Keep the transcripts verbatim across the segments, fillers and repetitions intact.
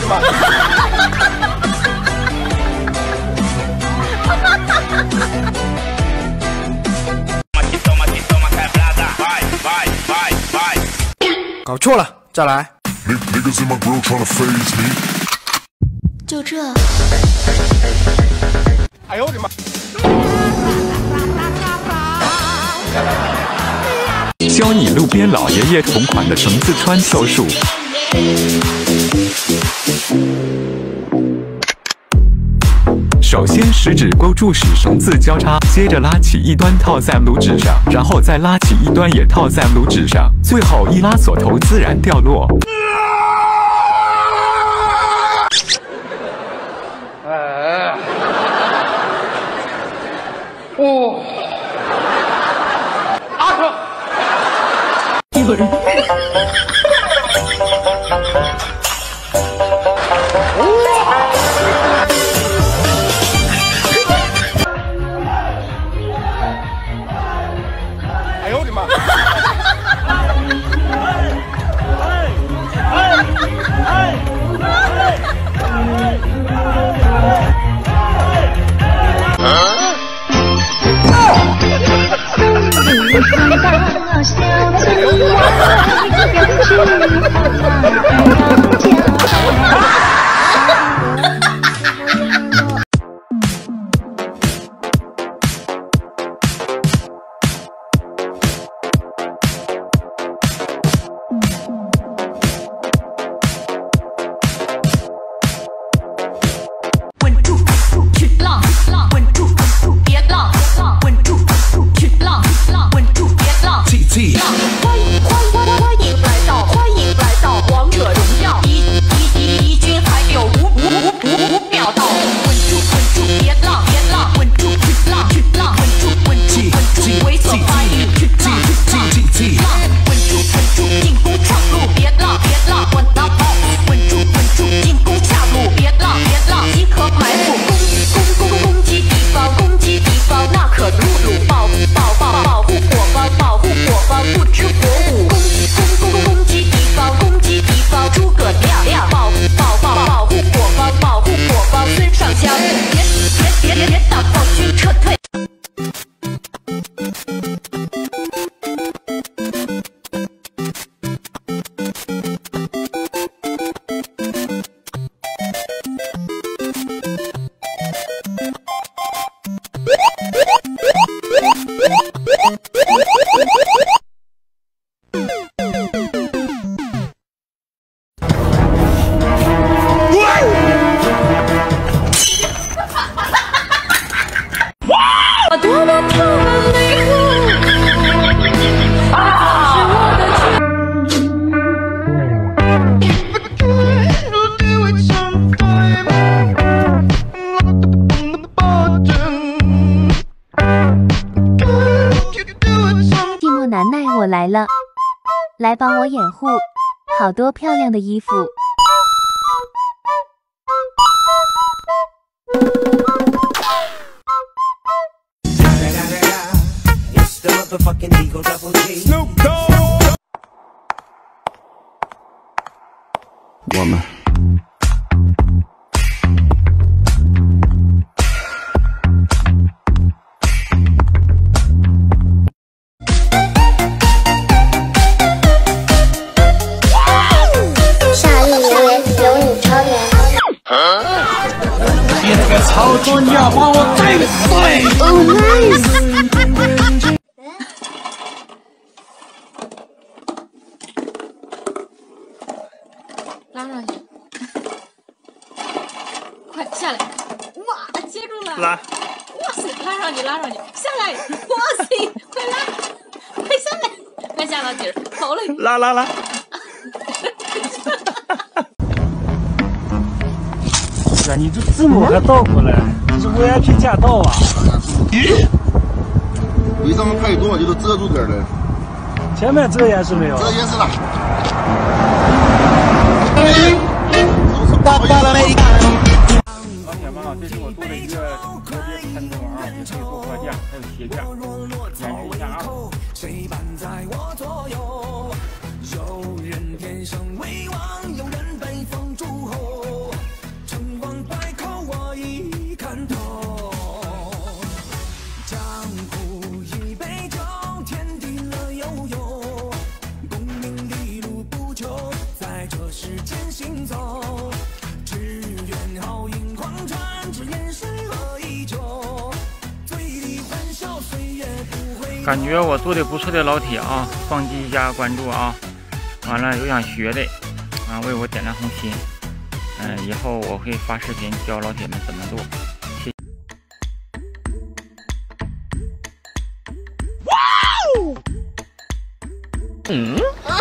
的妈！搞错了，再来。 就这。 哎呦我的妈！ 教你路边老爷爷同款的绳子穿透术。首先，食指勾住使绳子交叉，接着拉起一端套在拇指上，然后再拉起一端也套在拇指上，最后一拉锁头自然掉落。 哎，哦，阿成，一个人。哎呦我的妈！ 难耐，我来了，来帮我掩护，好多漂亮的衣服。 我们。 操作你要把我震碎 ！Oh nice！ 拉上去，快下来！哇，接住了！ 拉！ 哇塞，拉上去，拉上去，下来！哇塞，快拉！快下来！快下到底儿，好嘞！ 拉拉拉！ 你这字母还倒过来，这是 V I P 驾到啊！ 咦，你这么太多，就是遮住点了。 前面遮严实没有？ 遮严实了。 老铁们啊，这是我做的一个折叠餐桌啊，也可以做货架，还有鞋架，演示一下啊。谁伴在我左右？有人天生为王，有人被风烛候。 感觉我做的不错的老铁啊，双击一下关注啊！完了有想学的啊，为我点亮红心。嗯，以后我会发视频教老铁们怎么做。谢谢。哇哦！嗯。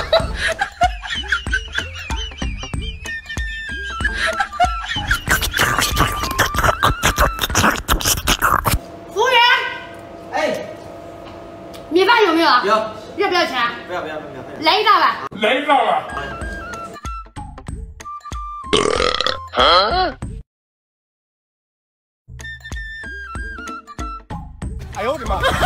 米饭有没有？ 有。 要不要钱？ 不要不要不要。 来一大碗。 来一大碗。啊！哎呦我的妈！哎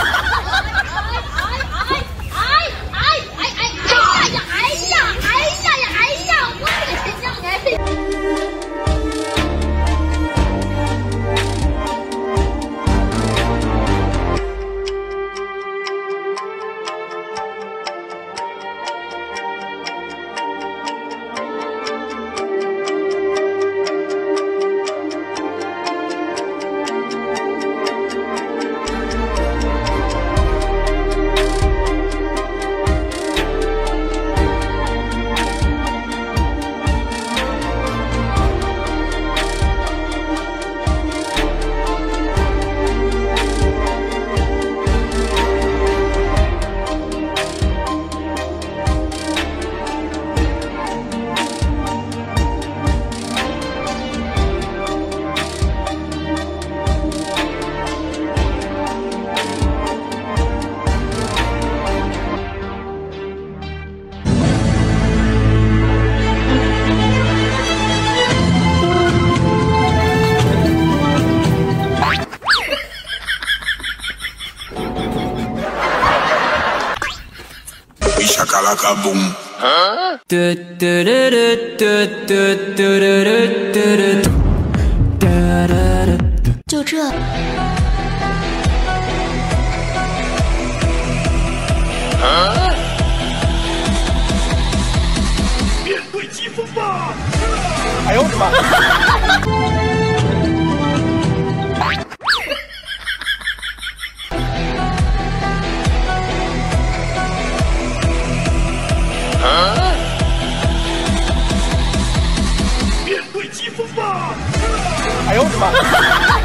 哎哎哎哎哎哎哎呀哎呀哎呀呀哎呀！我的天呀！哎。 Shakalaka boom. Huh? 就这。 啊！ 面对疾风吧！哎呦我的妈！ 啊！ 面对疾风吧！哎呦我的妈！